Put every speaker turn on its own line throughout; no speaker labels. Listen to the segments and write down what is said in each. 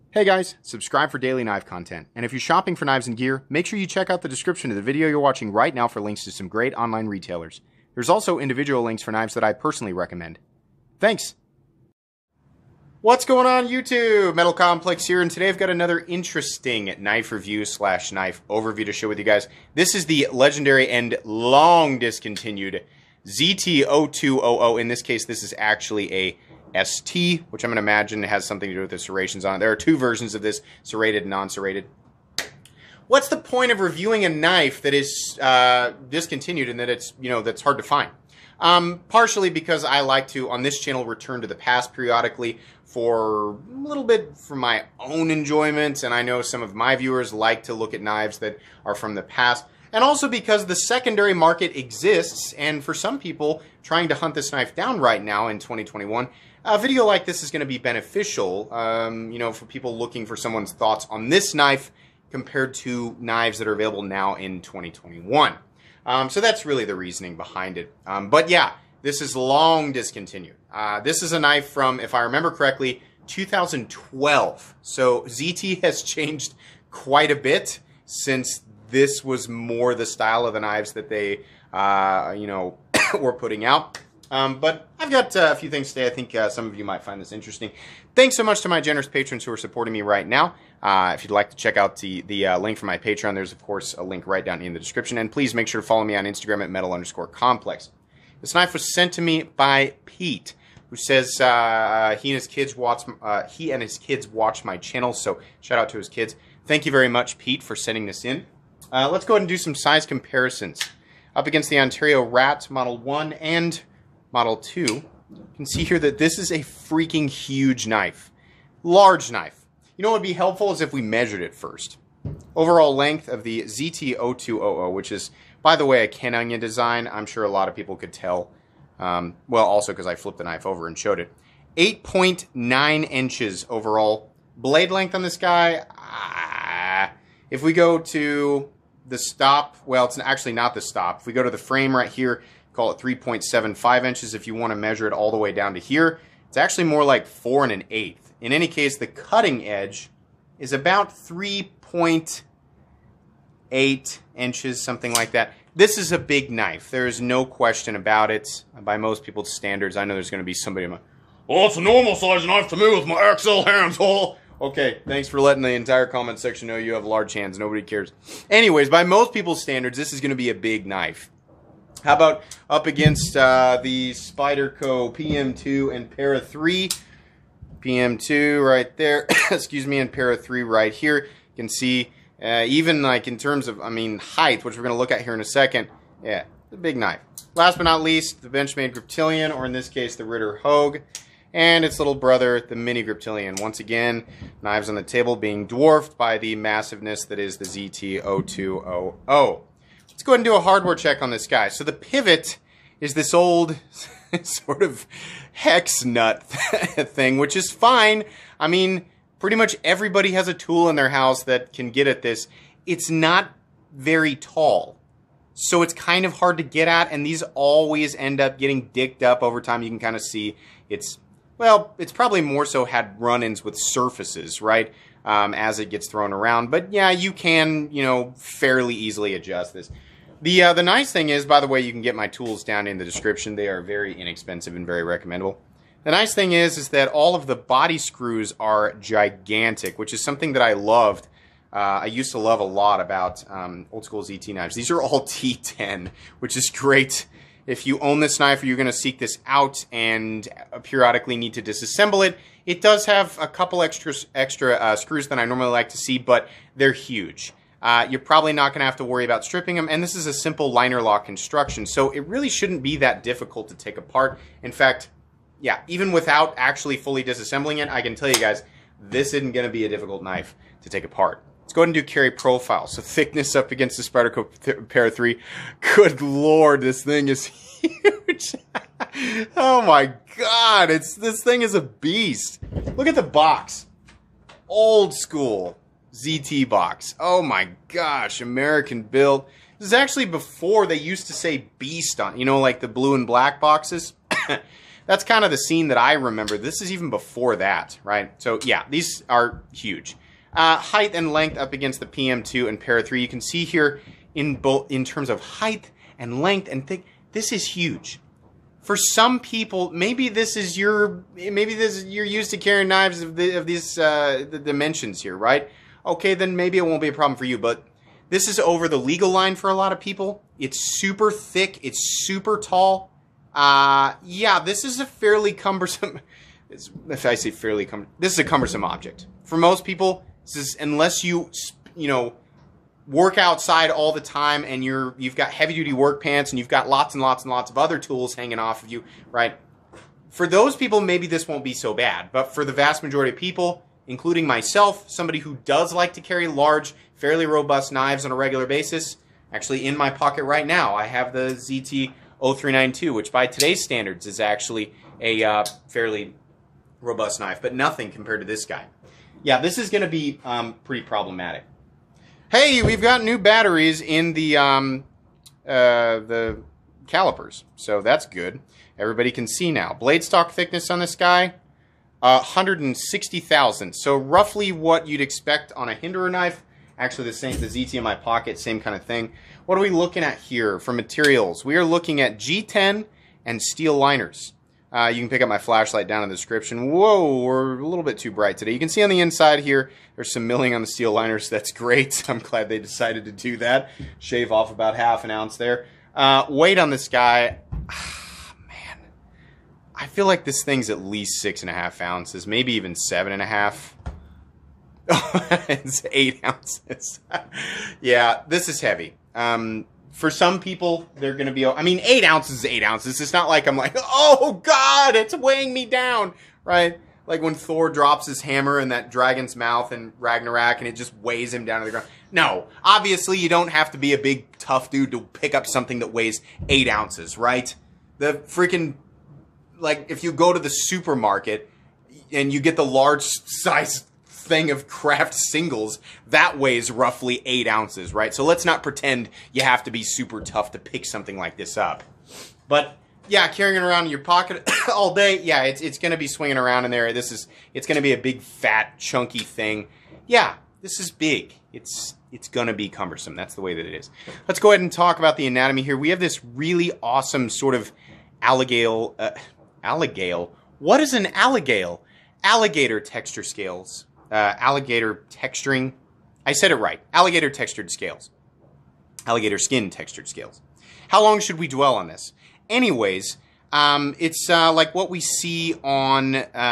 Hey guys, subscribe for daily knife content. And if you're shopping for knives and gear, make sure you check out the description of the video you're watching right now for links to some great online retailers. There's also individual links for knives that I personally recommend. Thanks! What's going on YouTube? Metal Complex here, and today I've got another interesting knife review / knife overview to share with you guys. This is the legendary and long discontinued ZT-0200. In this case, this is actually a ST, which I'm going to imagine has something to do with the serrations on it. There are two versions of this, serrated and non-serrated. What's the point of reviewing a knife that is discontinued and that it's, that's hard to find? Partially because I like to, on this channel, return to the past periodically for a little bit for my own enjoyment, and I know some of my viewers like to look at knives that are from the past, and also because the secondary market exists, and for some people trying to hunt this knife down right now in 2021, a video like this is going to be beneficial, for people looking for someone's thoughts on this knife compared to knives that are available now in 2021. So that's really the reasoning behind it. But yeah, this is long discontinued. This is a knife from, if I remember correctly, 2012. So ZT has changed quite a bit since this was more the style of the knives that they, were putting out. But I've got a few things today. I think some of you might find this interesting. Thanks so much to my generous patrons who are supporting me right now. If you'd like to check out the link for my Patreon, there's, of course, a link right down in the description. And please make sure to follow me on Instagram at metal_complex. This knife was sent to me by Pete, who says he and his kids watch my channel. So shout out to his kids. Thank you very much, Pete, for sending this in. Let's go ahead and do some size comparisons. Up against the Ontario Rat Model 1 and Model 2, you can see here that this is a freaking huge knife. Large knife. You know what would be helpful is if we measured it first. Overall length of the ZT-0200, which is, by the way, a Ken Onion design. I'm sure a lot of people could tell. Well, also because I flipped the knife over and showed it. 8.9 inches overall. Blade length on this guy, if we go to the stop, well, it's actually not the stop. If we go to the frame right here, call it 3.75 inches. If you want to measure it all the way down to here, it's actually more like 4 1/8. In any case, the cutting edge is about 3.8 inches, something like that. This is a big knife. There is no question about it. By most people's standards, I know there's going to be somebody in my, it's a normal size knife to me with my XL hands. Okay, thanks for letting the entire comment section know you have large hands. Nobody cares. Anyways, by most people's standards, this is going to be a big knife. How about up against the Spyderco PM2 and Para 3? PM2 right there, excuse me, and Para 3 right here. You can see even like in terms of, height, which we're going to look at here in a second. Yeah, the big knife. Last but not least, the Benchmade Griptilian, or in this case, the Ritter Hogue, and its little brother, the Mini Griptilian. Once again, knives on the table being dwarfed by the massiveness that is the ZT-0200. Let's go ahead and do a hardware check on this guy. So the pivot is this old sort of hex nut thing, which is fine. Pretty much everybody has a tool in their house that can get at this. It's not very tall, so it's kind of hard to get at, and these always end up getting dicked up over time. You can kind of see it's probably more so had run-ins with surfaces, right, as it gets thrown around. But yeah, you can, fairly easily adjust this. The nice thing is, by the way, you can get my tools down in the description. They are very inexpensive and very recommendable. The nice thing is that all of the body screws are gigantic, which is something that I loved. I used to love a lot about old school ZT knives. These are all T10, which is great. If you own this knife or you're going to seek this out and periodically need to disassemble it, it does have a couple extra screws than I normally like to see, but they're huge. You're probably not going to have to worry about stripping them, and this is a simple liner lock construction, so it really shouldn't be that difficult to take apart. In fact, yeah, even without actually fully disassembling it, I can tell you guys, this isn't going to be a difficult knife to take apart. Let's go ahead and do carry profile. So thickness up against the Spyderco Para 3. Good Lord, this thing is huge. Oh my God, this thing is a beast. Look at the box. Old school ZT box. Oh my gosh, American built. This is actually before they used to say beast on, like the blue and black boxes. that's kind of the scene that I remember. This is even before that, right? So yeah, these are huge. Height and length up against the PM2 and Para 3. You can see here in terms of height and length and thick, this is huge. For some people, maybe you're used to carrying knives of these the dimensions here, right? Okay, then maybe it won't be a problem for you, but this is over the legal line for a lot of people. It's super thick, it's super tall. Yeah, this is a fairly cumbersome, if I say fairly cumbersome, this is a cumbersome object. For most people, this is, unless you know, work outside all the time and you've got heavy duty work pants and you've got lots and lots and lots of other tools hanging off of you, right? For those people, maybe this won't be so bad. But for the vast majority of people, including myself, somebody who does like to carry large, fairly robust knives on a regular basis, actually in my pocket right now, I have the ZT-0392, which by today's standards is actually a fairly robust knife, but nothing compared to this guy. Yeah, this is going to be pretty problematic. Hey, we've got new batteries in the calipers, so that's good. Everybody can see now. Blade stock thickness on this guy, 160 thousandths. So roughly what you'd expect on a Hinderer knife. Actually, the ZT in my pocket, same kind of thing. What are we looking at here for materials? We are looking at G10 and steel liners. You can pick up my flashlight down in the description. Whoa, we're a little bit too bright today. You can see on the inside here, there's some milling on the steel liners. That's great. I'm glad they decided to do that. Shave off about ½ an ounce there. Weight on this guy, man, I feel like this thing's at least 6½ ounces, maybe even 7½. It's 8 ounces. Yeah, this is heavy. For some people, they're going to be, I mean, 8 ounces is 8 ounces. It's not like I'm like, oh God, it's weighing me down, right? Like when Thor drops his hammer in that dragon's mouth in Ragnarok and it just weighs him down to the ground. No, obviously you don't have to be a big tough dude to pick up something that weighs 8 ounces, right? The freaking, like if you go to the supermarket and you get the large size thing of craft singles, that weighs roughly 8 ounces, right? So let's not pretend you have to be super tough to pick something like this up. But yeah, carrying it around in your pocket all day, yeah, it's going to be swinging around in there. It's going to be a big, fat, chunky thing. Yeah, this is big. It's going to be cumbersome. That's the way that it is. Let's go ahead and talk about the anatomy here. We have this really awesome sort of alligator. What is an alligator? Alligator texture scales. Alligator texturing. I said it right. Alligator textured scales. Alligator skin textured scales. How long should we dwell on this? Anyways, it's like what we see on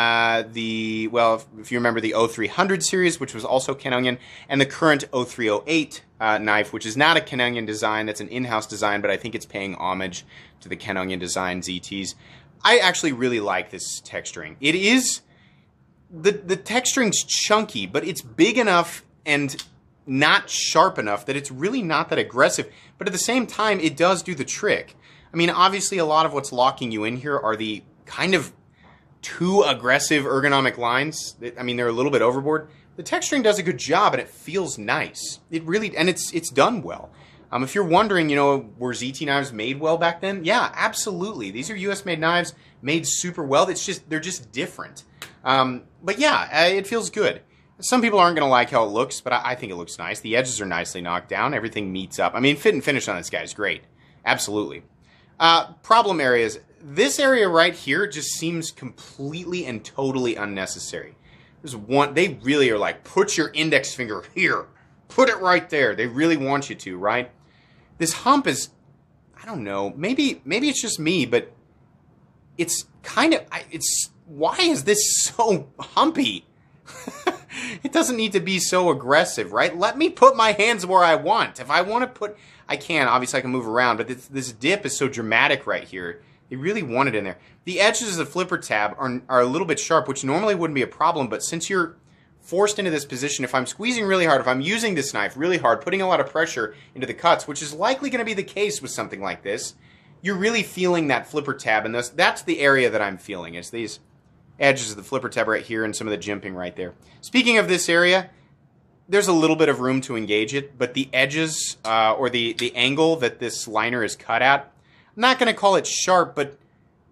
well, if you remember the 0300 series, which was also Canonian, and the current 0308 knife, which is not a Canonian design. That's an in-house design, but I think it's paying homage to the Canonian design ZTs. I actually really like this texturing. It is... The texturing's chunky, but it's big enough and not sharp enough that it's really not that aggressive. But at the same time, it does do the trick. I mean, obviously, a lot of what's locking you in here are the kind of too aggressive ergonomic lines. I mean, they're a little bit overboard. The texturing does a good job, and it feels nice. It really, and it's done well. If you're wondering, you know, were ZT knives made well back then? Yeah, absolutely. These are US-made knives, made super well. It's just, they're just different. But yeah, it feels good. Some people aren't going to like how it looks, but I think it looks nice. The edges are nicely knocked down. Everything meets up. I mean, fit and finish on this guy is great. Absolutely. Problem areas. This area right here just seems completely and totally unnecessary. There's one, they really are like, put your index finger here. Put it right there. They really want you to, right? This hump is, I don't know, maybe it's just me, but it's kind of, why is this so humpy? It doesn't need to be so aggressive, right? Let me put my hands where I want. If I want to put, I can. Obviously, I can move around, but this dip is so dramatic right here. They really want it in there. The edges of the flipper tab are a little bit sharp, which normally wouldn't be a problem, but since you're forced into this position, if I'm squeezing really hard, if I'm using this knife really hard, putting a lot of pressure into the cuts, which is likely going to be the case with something like this, you're really feeling that flipper tab, and that's the area that I'm feeling, is these edges of the flipper tab right here and some of the jimping right there. Speaking of this area, there's a little bit of room to engage it, but the edges, or the angle that this liner is cut at, I'm not going to call it sharp, but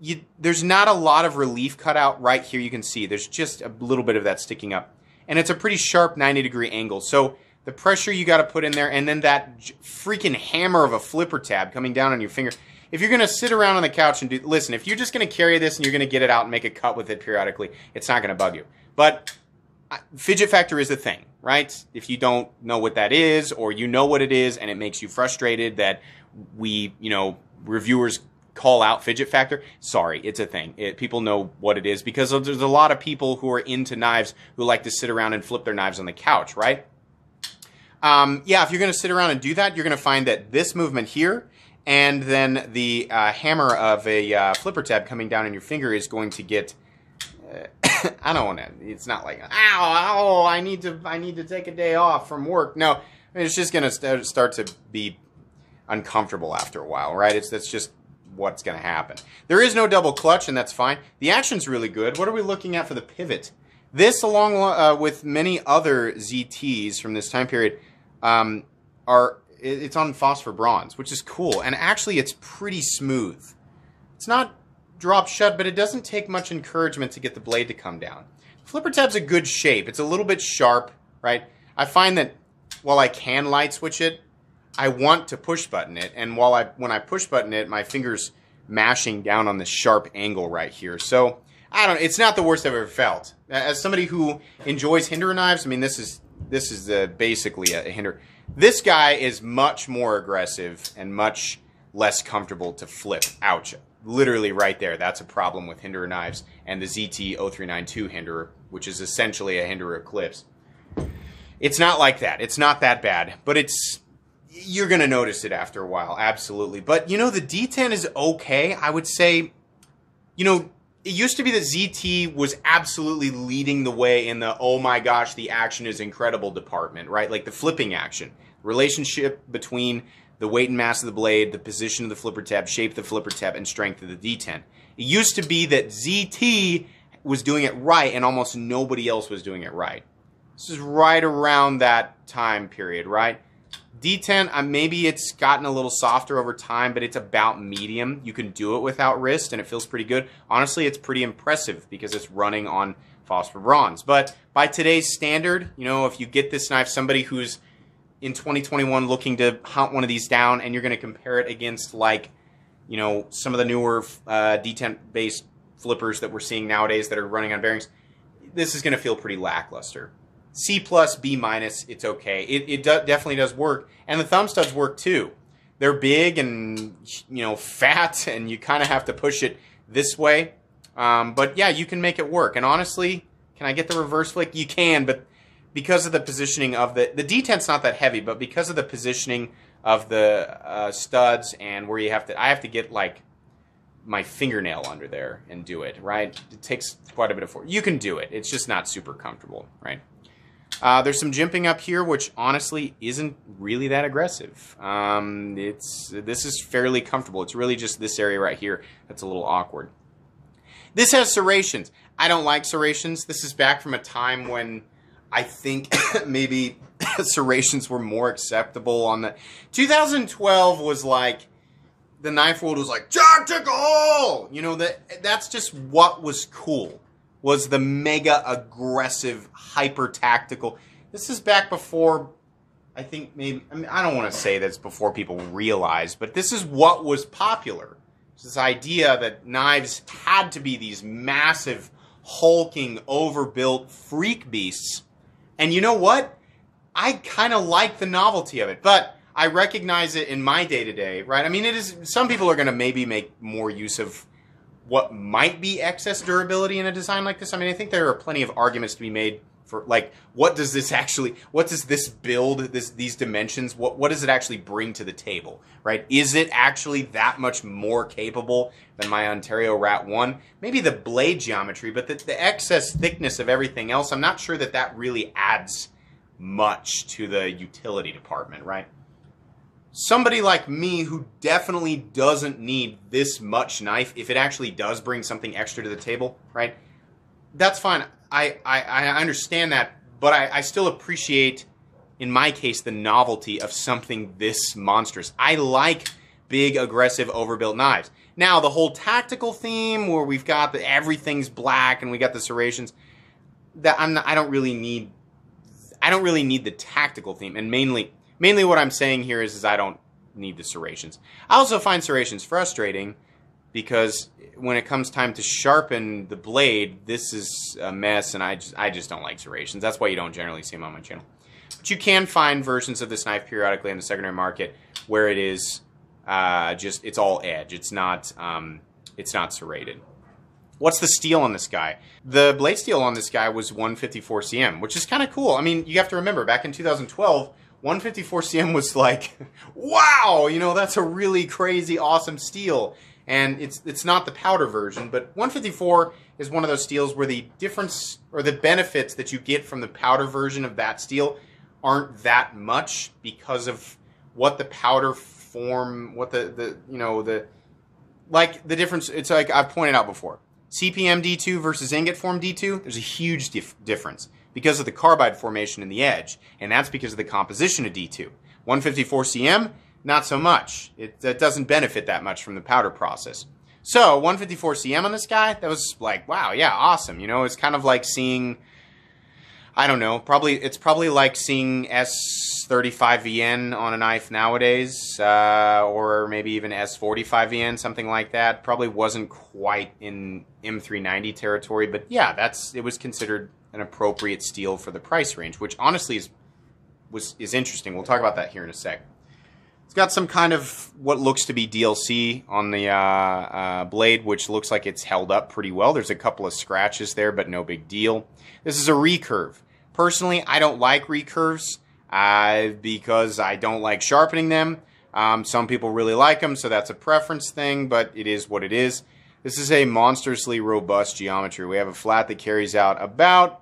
there's not a lot of relief cut out right here. You can see there's just a little bit of that sticking up. And it's a pretty sharp 90-degree angle. So the pressure you got to put in there, and then that freaking hammer of a flipper tab coming down on your finger. If you're going to sit around on the couch and listen, if you're just going to carry this and you're going to get it out and make a cut with it periodically, it's not going to bug you. But fidget factor is a thing, right? If you don't know what that is, or you know what it is and it makes you frustrated that reviewers call out fidget factor, sorry, it's a thing. People know what it is because there's a lot of people who are into knives who like to sit around and flip their knives on the couch, right? Yeah, if you're going to sit around and do that, you're going to find that this movement here and then the hammer of a flipper tab coming down on your finger is going to get, I don't want to, it's not like, ow, I need to take a day off from work. No, it's just going to start to be uncomfortable after a while, right? That's just what's going to happen. There is no double clutch, and that's fine. The action's really good. What are we looking at for the pivot? This, along with many other ZTs from this time period, it's on phosphor bronze, which is cool. And actually, it's pretty smooth. It's not drop shut, but it doesn't take much encouragement to get the blade to come down. Flipper tab's a good shape. It's a little bit sharp, right? I find that while I can light switch it, I want to push button it, and when I push button it, my finger's mashing down on this sharp angle right here. So it's not the worst I've ever felt. As somebody who enjoys Hinderer knives, I mean, this is basically a Hinderer. This guy is much more aggressive and much less comfortable to flip. Ouch! Literally right there. That's a problem with Hinderer knives and the ZT-0392 Hinderer, which is essentially a Hinderer Eclipse. It's not like that. It's not that bad, but you're going to notice it after a while, absolutely. But, the D10 is okay. I would say, it used to be that ZT was absolutely leading the way in the, oh my gosh, the action is incredible department, right? Like the flipping action. Relationship between the weight and mass of the blade, the position of the flipper tab, shape of the flipper tab, and strength of the D10. It used to be that ZT was doing it right and almost nobody else was doing it right. This is right around that time period, right? D10, maybe it's gotten a little softer over time, but it's about medium. You can do it without wrist, and it feels pretty good. Honestly, it's pretty impressive because it's running on phosphor bronze. But by today's standard, if you get this knife, somebody who's in 2021 looking to hunt one of these down, and you're going to compare it against, like, some of the newer D10-based flippers that we're seeing nowadays that are running on bearings, this is going to feel pretty lackluster. C+, B-, it's okay. It definitely does work. And the thumb studs work too. They're big and, fat, and you kind of have to push it this way. But yeah, you can make it work. And honestly, can I get the reverse flick? You can, but because of the positioning of the D10's not that heavy, but because of the positioning of the studs and where I have to get like my fingernail under there and do it, right? It takes quite a bit of force. You can do it. It's just not super comfortable, right? There's some jimping up here, which honestly isn't really that aggressive. This is fairly comfortable. It's really just this area right here that's a little awkward. This has serrations. I don't like serrations. This is back from a time when I think maybe serrations were more acceptable on the... 2012 was like, the knife world was like, tactical! That's just what was cool. Was the mega aggressive, hyper tactical. This is back before, I think maybe, I don't want to say that's before people realized, but this is what was popular. This idea that knives had to be these massive, hulking, overbuilt freak beasts. And you know what? I kind of like the novelty of it, but I recognize it in my day-to-day, right? I mean, some people are going to maybe make more use of what might be excess durability in a design like this. I mean, I think there are plenty of arguments to be made for, like, what does this build, these dimensions, what does it actually bring to the table, right? Is it actually that much more capable than my Ontario Rat 1? Maybe the blade geometry, but the excess thickness of everything else, I'm not sure that really adds much to the utility department, right? Somebody like me who definitely doesn't need this much knife, if it actually does bring something extra to the table, right? That's fine. I understand that, but I still appreciate, in my case, the novelty of something this monstrous. I like big, aggressive, overbuilt knives. Now, the whole tactical theme where we've got everything's black and we got the serrations, I don't really need the tactical theme. And mainly what I'm saying here is I don't need the serrations. I also find serrations frustrating because when it comes time to sharpen the blade, this is a mess, and I just don't like serrations. That's why you don't generally see them on my channel. But you can find versions of this knife periodically in the secondary market where it is it's all edge. It's not serrated. What's the steel on this guy? The blade steel on this guy was 154 cm, which is kind of cool. I mean, you have to remember, back in 2012, 154 cm was like, wow, you know, that's a really crazy, awesome steel. And it's not the powder version, but 154 is one of those steels where the difference or the benefits that you get from the powder version of that steel aren't that much because of what the powder form, what the difference. It's like I've pointed out before. CPM D2 versus ingot form D2, there's a huge difference because of the carbide formation in the edge, and that's because of the composition of D2. 154 cm, not so much. It doesn't benefit that much from the powder process. So 154 cm on this guy, that was like, wow, yeah, awesome. You know, it's kind of like seeing, I don't know, it's probably like seeing S35VN on a knife nowadays, or maybe even S45VN, something like that. Probably wasn't quite in M390 territory, but yeah, it was considered an appropriate steel for the price range, which honestly is interesting. We'll talk about that here in a sec. It's got some kind of what looks to be DLC on the blade, which looks like it's held up pretty well. There's a couple of scratches there, but no big deal. This is a recurve. Personally, I don't like recurves because I don't like sharpening them. Some people really like them, so that's a preference thing, but it is what it is. This is a monstrously robust geometry. We have a flat that carries out about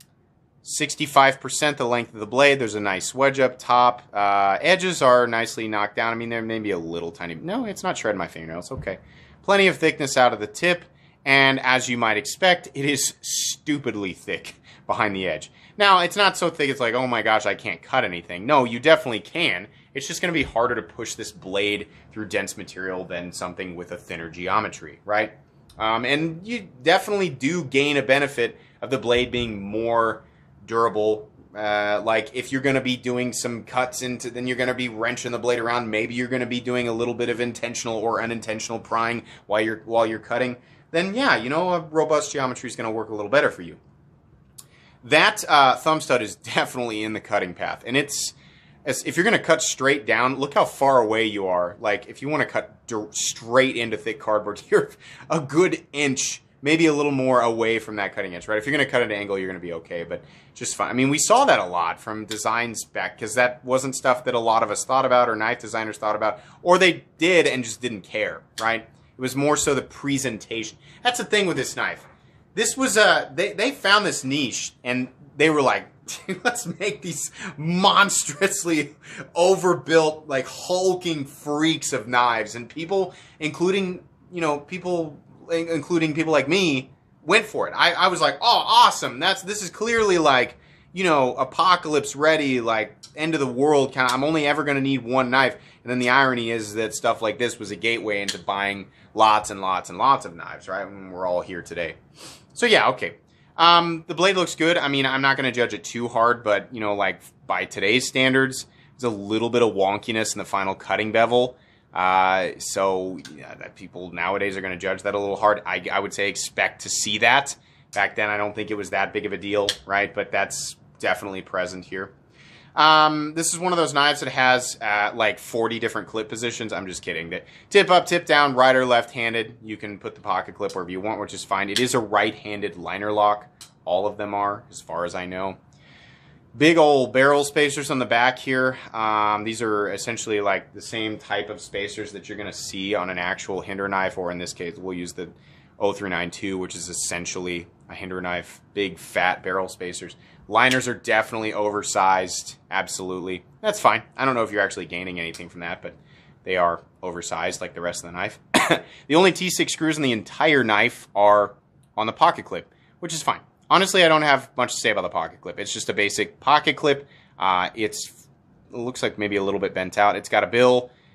65% the length of the blade. There's a nice wedge up top. Edges are nicely knocked down. I mean, there may be a little tiny... No, it's not shredding my fingernails. Okay. Plenty of thickness out of the tip. And as you might expect, it is stupidly thick behind the edge. Now, it's not so thick it's like, oh my gosh, I can't cut anything. No, you definitely can. It's just going to be harder to push this blade through dense material than something with a thinner geometry, right? And you definitely do gain a benefit of the blade being more durable. Like if you're going to be doing some cuts into, then you're going to be wrenching the blade around. Maybe you're going to be doing a little bit of intentional or unintentional prying while you're cutting. Then yeah, you know, a robust geometry is going to work a little better for you. That thumb stud is definitely in the cutting path, and if you're going to cut straight down, look how far away you are. Like if you want to cut straight into thick cardboard, you're a good inch, maybe a little more away from that cutting edge, right? If you're going to cut at an angle, you're going to be okay, but just fine. I mean, we saw that a lot from designs back, because that wasn't stuff that a lot of us thought about or knife designers thought about, or they did and just didn't care, right? It was more so the presentation. That's the thing with this knife. This was they found this niche, and they were like, let's make these monstrously overbuilt, like hulking freaks of knives. And people, including people like me, went for it. I was like, oh, awesome! This is clearly like, apocalypse ready, like end of the world kind of. I'm only ever going to need one knife. And then the irony is that stuff like this was a gateway into buying lots and lots and lots of knives, right? And we're all here today. So yeah, okay. The blade looks good. I mean, I'm not going to judge it too hard, but, like by today's standards, there's a little bit of wonkiness in the final cutting bevel. So yeah, that people nowadays are going to judge that a little hard. I would say expect to see that. Back then, I don't think it was that big of a deal, right? But that's definitely present here. This is one of those knives that has like 40 different clip positions. I'm just kidding. The tip up, tip down, right or left-handed. You can put the pocket clip wherever you want, which is fine. It is a right-handed liner lock. All of them are, as far as I know. Big old barrel spacers on the back here. These are essentially like the same type of spacers that you're going to see on an actual Hinder knife, or in this case, we'll use the 0392, which is essentially a Hinder knife. Big, fat barrel spacers. Liners are definitely oversized, absolutely. That's fine. I don't know if you're actually gaining anything from that, but they are oversized like the rest of the knife. The only T6 screws in the entire knife are on the pocket clip, which is fine. Honestly, I don't have much to say about the pocket clip. It's just a basic pocket clip. It looks like maybe a little bit bent out. It's got a bill.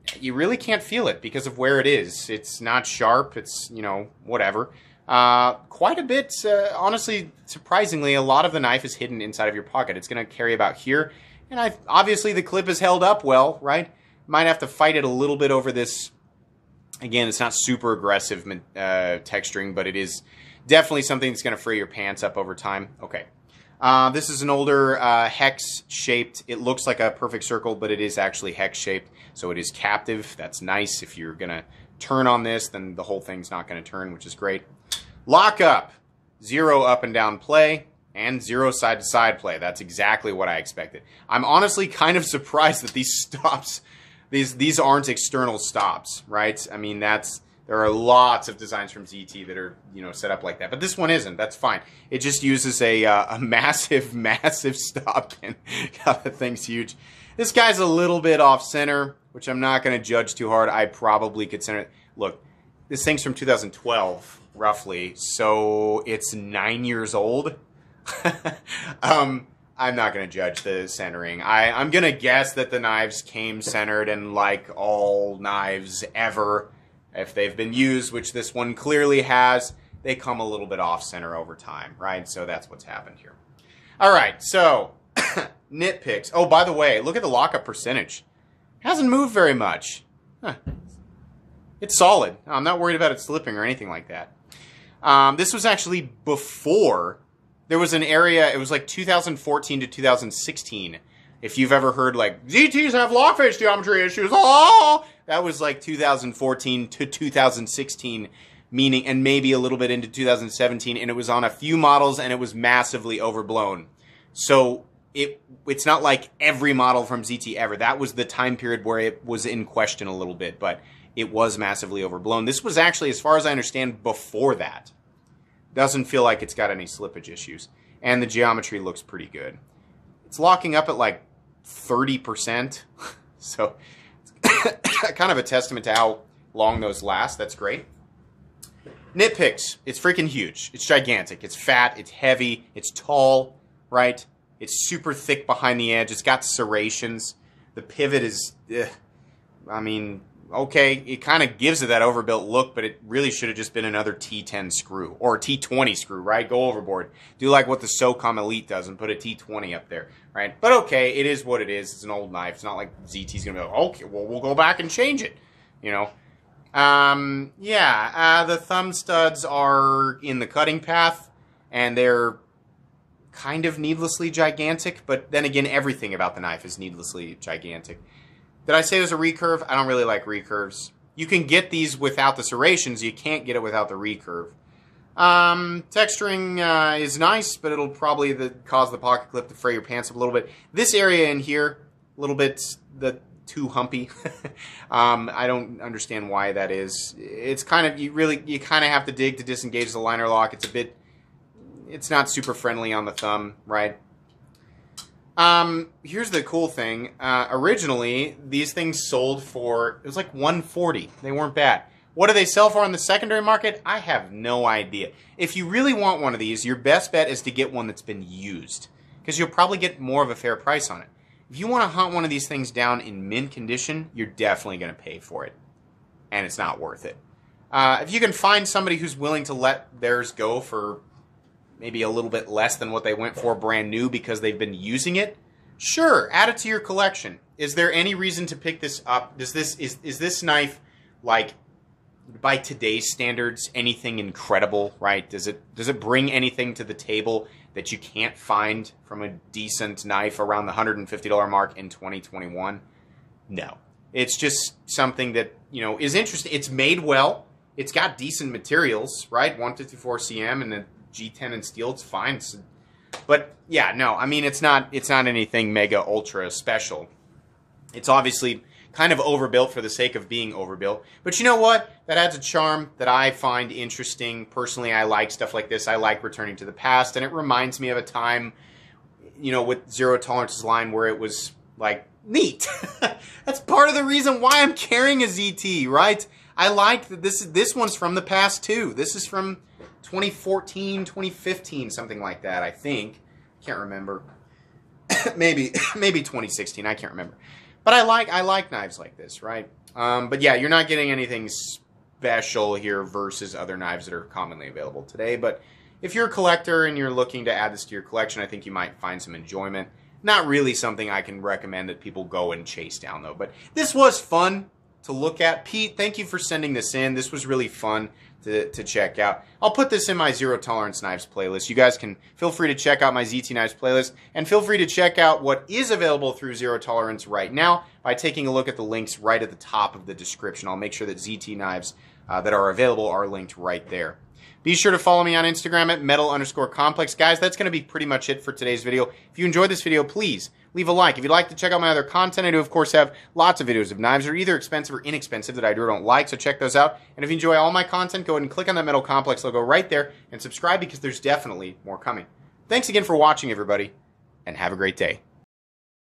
you really can't feel it because of where it is. It's not sharp. It's, you know, whatever. Quite a bit, honestly, surprisingly, a lot of the knife is hidden inside of your pocket. It's going to carry about here. And obviously the clip is held up well, right? Might have to fight it a little bit over this. Again, it's not super aggressive texturing, but it is definitely something that's going to fray your pants up over time. Okay. This is an older hex-shaped. It looks like a perfect circle, but it is actually hex-shaped. So it is captive. That's nice. If you're going to turn on this, then the whole thing's not going to turn, which is great. Lock up. 0 up and down play, and 0 side-to-side play. That's exactly what I expected. I'm honestly kind of surprised that these stops, these aren't external stops, right? I mean, there are lots of designs from ZT that are, you know, set up like that. But this one isn't. That's fine. It just uses a massive, massive stop pin. God, that thing's huge. This guy's a little bit off-center, which I'm not going to judge too hard. I probably could center it. Look, this thing's from 2012, roughly, so it's 9 years old. I'm not going to judge the centering. I'm going to guess that the knives came centered, and like all knives ever, if they've been used, which this one clearly has, they come a little bit off-center over time, right? So that's what's happened here. All right, so nitpicks. Oh, by the way, look at the lockup percentage. Hasn't moved very much. Huh. It's solid. I'm not worried about it slipping or anything like that. This was actually before. There was an area, it was like 2014 to 2016. If you've ever heard like, ZTs have lock face geometry issues, oh! That was like 2014 to 2016, meaning, and maybe a little bit into 2017, and it was on a few models, and it was massively overblown. So it's not like every model from ZT ever. That was the time period where it was in question a little bit, but it was massively overblown. This was actually, as far as I understand, before that. Doesn't feel like it's got any slippage issues. And the geometry looks pretty good. It's locking up at like 30%. So it's kind of a testament to how long those last. That's great. Nitpicks. It's freaking huge. It's gigantic. It's fat. It's heavy. It's tall, right? It's super thick behind the edge. It's got serrations. The pivot is, I mean, okay, it kind of gives it that overbuilt look, but it really should have just been another T10 screw or a T20 screw, right? Go overboard. Do like what the SOCOM Elite does and put a T20 up there, right? But okay, it is what it is. It's an old knife. It's not like ZT's going to be like, okay, well, we'll go back and change it, you know? The thumb studs are in the cutting path, and they're kind of needlessly gigantic, but then again, everything about the knife is needlessly gigantic. Did I say there's a recurve? I don't really like recurves. You can get these without the serrations. You can't get it without the recurve. Texturing is nice, but it'll probably cause the pocket clip to fray your pants up a little bit. This area in here, a little bit too humpy. I don't understand why that is. It's kind of, you kind of have to dig to disengage the liner lock. It's not super friendly on the thumb, right? Here's the cool thing. Originally, these things sold for, it was like $140. They weren't bad. What do they sell for on the secondary market? I have no idea. If you really want one of these, your best bet is to get one that's been used, because you'll probably get more of a fair price on it. If you want to hunt one of these things down in mint condition, you're definitely going to pay for it, and it's not worth it. If you can find somebody who's willing to let theirs go for maybe a little bit less than what they went for brand new because they've been using it, sure, add it to your collection. Is there any reason to pick this up? Is this knife, like, by today's standards, anything incredible, right? Does it bring anything to the table that you can't find from a decent knife around the $150 mark in 2021? No. It's just something that, you know, is interesting. It's made well. It's got decent materials, right? 154 cm and the G10 in steel, it's fine. But yeah, no, I mean, it's not anything mega ultra special. It's obviously kind of overbuilt for the sake of being overbuilt. But you know what? That adds a charm that I find interesting. Personally, I like stuff like this. I like returning to the past, and it reminds me of a time, you know, with Zero Tolerance's line where it was like neat. That's part of the reason why I'm carrying a ZT, right? I like that this one's from the past too. This is from 2014, 2015, something like that, I think. Can't remember. maybe 2016, I can't remember. But I like knives like this, right? But yeah, you're not getting anything special here versus other knives that are commonly available today. But if you're a collector and you're looking to add this to your collection, I think you might find some enjoyment. Not really something I can recommend that people go and chase down, though. But this was fun to look at. Pete, thank you for sending this in. This was really fun to check out. I'll put this in my Zero Tolerance Knives playlist. You guys can feel free to check out my ZT Knives playlist, and feel free to check out what is available through Zero Tolerance right now by taking a look at the links right at the top of the description. I'll make sure that ZT Knives that are available are linked right there. Be sure to follow me on Instagram at metal_complex. Guys, that's going to be pretty much it for today's video. If you enjoyed this video, please leave a like. If you'd like to check out my other content, I do, of course, have lots of videos of knives that are either expensive or inexpensive that I do or don't like, so check those out. And if you enjoy all my content, go ahead and click on that Metal Complex logo right there and subscribe because there's definitely more coming. Thanks again for watching, everybody, and have a great day.